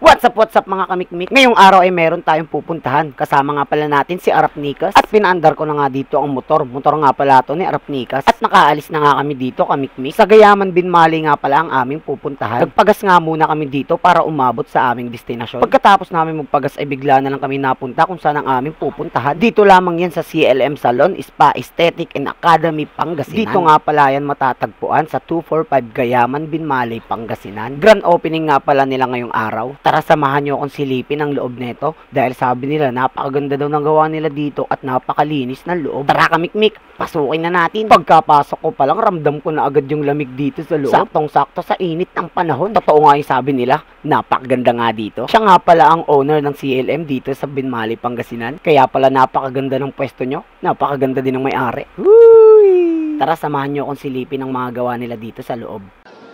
What's up mga kamikmik? Ngayong araw ay meron tayong pupuntahan. Kasama nga pala natin si Arapnicas. At pinaandar ko na nga dito ang motor. Motor nga pala to ni Arapnicas. At nakaalis na nga kami dito kamikmik. Sa Gayaman Binmali nga pala ang aming pupuntahan. Nagpagas nga muna kami dito para umabot sa aming destinasyon. Pagkatapos namin magpagas ay bigla na lang kami napunta kung saan ang aming pupuntahan. Dito lamang yan sa CLM Salon, Spa, Aesthetic and Academy, Pangasinan. Dito nga pala yan matatagpuan sa 245 Gayaman Binmali, Pangasinan. Grand opening nga pala nila ngayong araw. Tara, samahan nyo akong silipin ang loob nito dahil sabi nila napakaganda daw ng gawa nila dito at napakalinis ng loob. Tara kamikmik, pasukin na natin. Pagkapasok ko palang ramdam ko na agad yung lamig dito sa loob. Saktong-sakto sa init ng panahon. Totoo nga yung sabi nila, napakaganda nga dito. Siya nga pala ang owner ng CLM dito sa Binmali, Pangasinan. Kaya pala napakaganda ng pwesto nyo. Napakaganda din ng may-ari. Tara, samahan nyo akong silipin ang mga gawa nila dito sa loob.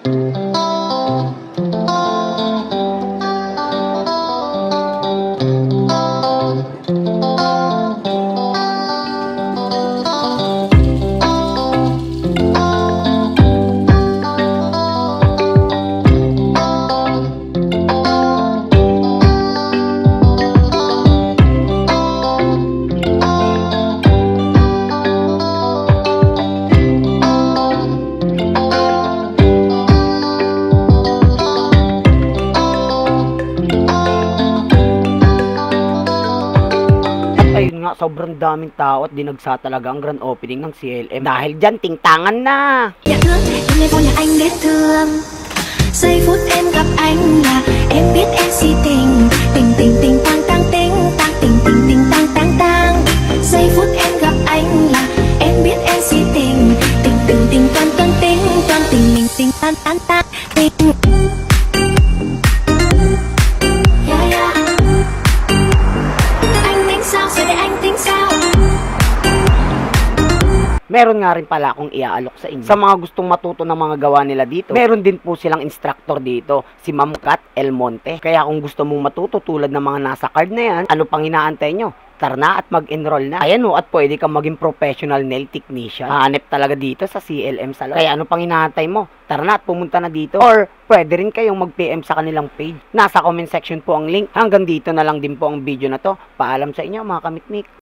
Ayun nga, sobrang daming tao at dinagsa talaga ang grand opening ng CLM. Dahil dyan, tingtangan na! Dạ thưa, em lên phố nhà anh để thương. Giây phút em gặp anh là em biết em si tình. Tình tình tình tang tang tình tang tình tình tình tang tang tang. Giây phút em gặp anh là em biết em si tình. Tình tình tình toan toan tình toan tình mình tình tan tan tan tình. Meron nga rin pala akong iaalok sa inyo. Sa mga gustong matuto ng mga gawa nila dito, meron din po silang instructor dito, si Ma'am Kat El Monte. Kaya kung gusto mong matuto tulad ng mga nasa card na yan, ano pang inaantay nyo? Tara na at mag-enroll na. Ayan o, at pwede kang maging professional nail technician. Hanep talaga dito sa CLM Salon. Kaya ano pang inaantay mo? Tara na at pumunta na dito. Or pwede rin kayong mag-PM sa kanilang page. Nasa comment section po ang link. Hanggang dito na lang din po ang video na to. Paalam sa inyo mga kamikmik.